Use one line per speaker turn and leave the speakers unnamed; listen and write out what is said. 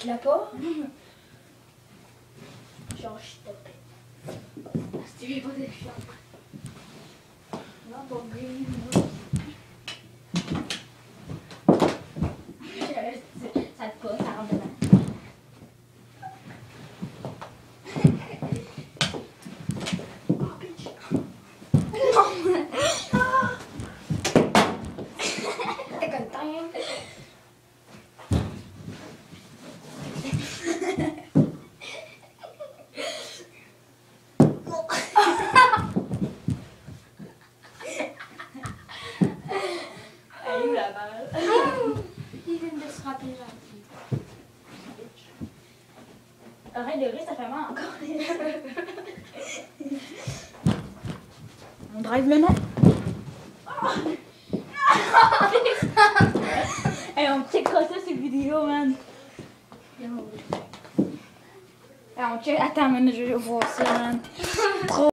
te l'a pas? Genre, je te pète. Si tu veux pas de chiant. Non, pas green. Ça te passe, ça rentre dedans. Oh, bitch. T'es content? Elle est où la balle? Il vient de se rappeler gentil. Arrête de rire, ça fait mal encore. On drive le net. Hey, on checkera ça sur vidéo, man. Hey, on check. Attends, man, je vais voir ça, man. Trop.